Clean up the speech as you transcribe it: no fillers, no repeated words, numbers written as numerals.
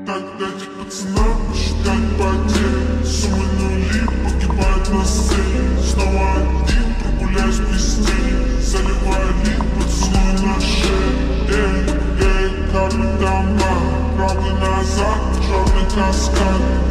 Когда эти пацанам посчитать потери, суммы нули погибают на сцене. Снова один, прогуляюсь без тени, заливаю лик, поцелуй на шее. Капли дома, правда назад, черный каскад.